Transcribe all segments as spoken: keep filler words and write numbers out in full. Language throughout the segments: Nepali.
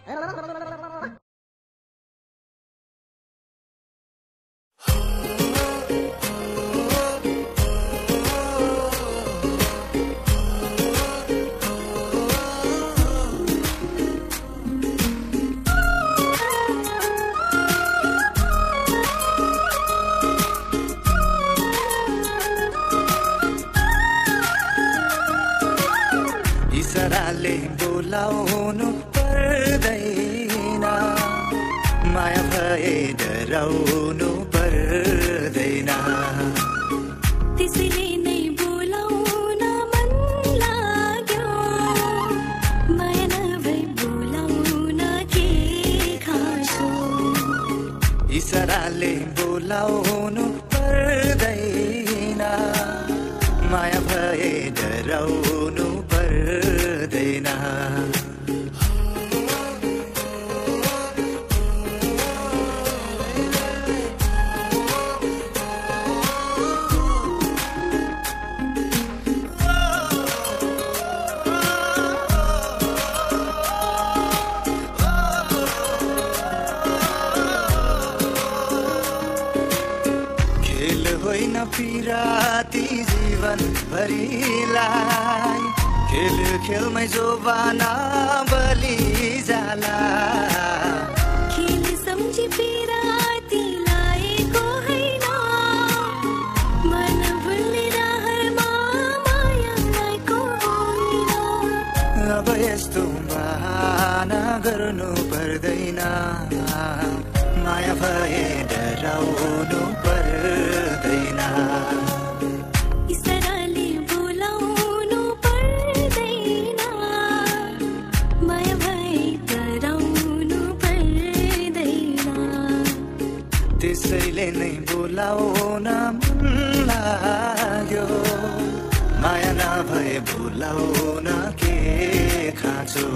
इशाराले बोलाउनु पर्दैन, माया भए डराउनु पर्दैन। त्यसैले नै बोलाउन मन लाग्यो, माया नभई बोलाउन के खाँचो। इशाराले बोलाउनु पर्दैन, माया भए डराउनु पर्दैन। खेल होइन पिराती जीवन भरिलाई, खेल खेलमै जोबाना बलि जाला। खेल सम्झी पिराती लाएको होइन, मन भुल्ने रहरमा माया लाएको होइन। अब यस्तो बहाना गर्नु पर्दैन, माया भए डराउनु पर्दैन। इशाराले बोलाउनु पर्दैन, माया भए डराउनु पर्दैन। त्यसैले नै बोलाउन मन लाग्यो, माया नभए बोलाउन के खाँचो।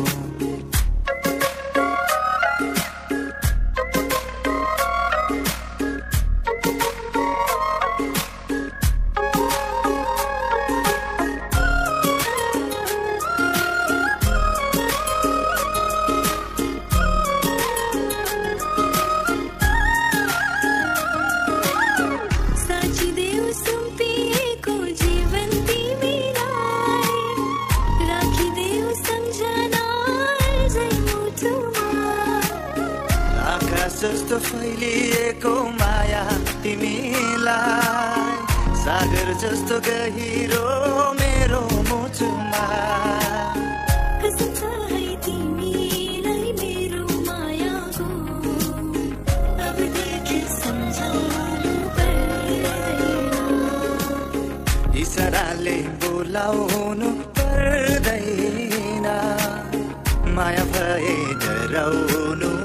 साचिदेऊ सुम्पिएको जीवन तिमीलाई, राखिदेऊ सम्झना अझै मुटुमा। आकाश जस्तो फैलिएको माया तिमीलाई, सागर जस्तो गहिरो मेरो मुटुमा। कसम छ है तिमीलाई मेरो मायाको, अबदेखि सम्झनु पर्दैन। इशाराले बोलाउनु पर्दैन, माया भए डराउनु